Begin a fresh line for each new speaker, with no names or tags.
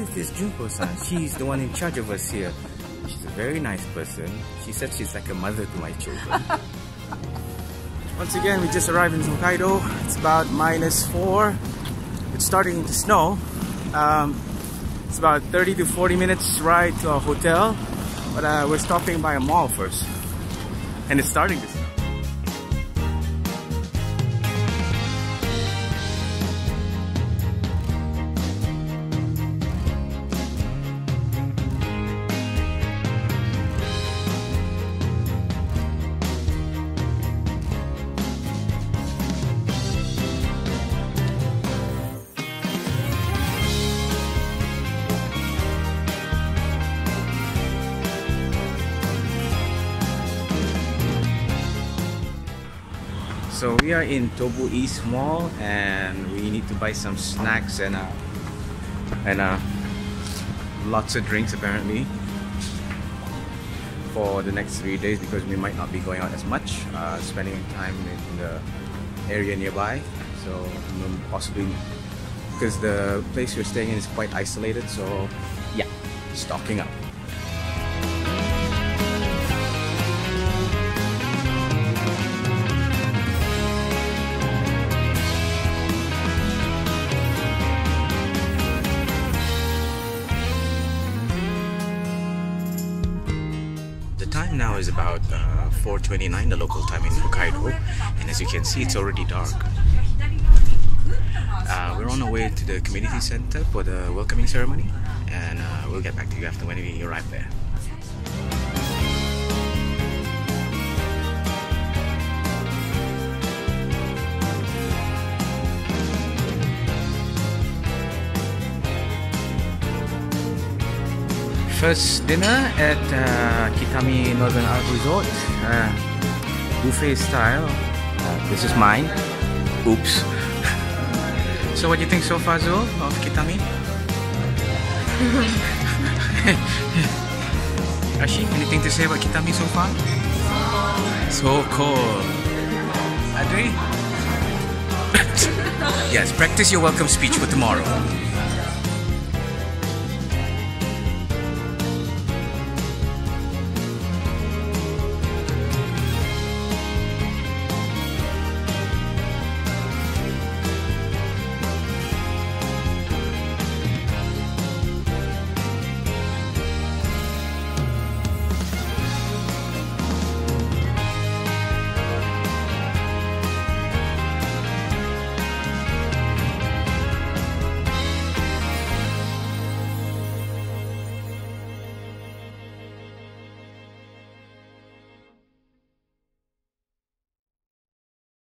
with this Junko-san. She's the one in charge of us here. She's a very nice person. She said she's like a mother to my children. Once again, we just arrived in Hokkaido. It's about -4. It's starting to snow. It's about 30 to 40 minutes ride to our hotel. But we're stopping by a mall first. And it's starting to snow. So we are in Tobu East Mall and we need to buy some snacks and lots of drinks apparently for the next 3 days because we might not be going out as much, spending time in the area nearby. So possibly because the place we're staying in is quite isolated, so yeah, stocking up. Time now is about 4:29, the local time in Hokkaido, and as you can see, it's already dark. We're on our way to the community center for the welcoming ceremony, and we'll get back to you after when we arrive there. First dinner at Kitami Northern Art Resort, buffet style. This is mine. Oops. So what do you think so far, Zo, of Kitami? Ashi, anything to say about Kitami so far? So cool. Adri? Yes, practice your welcome speech for tomorrow.